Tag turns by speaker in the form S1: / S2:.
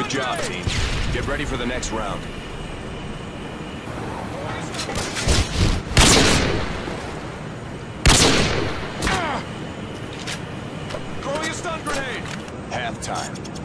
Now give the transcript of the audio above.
S1: job, team. Get ready for the next round. Throwing a stun grenade! Halftime.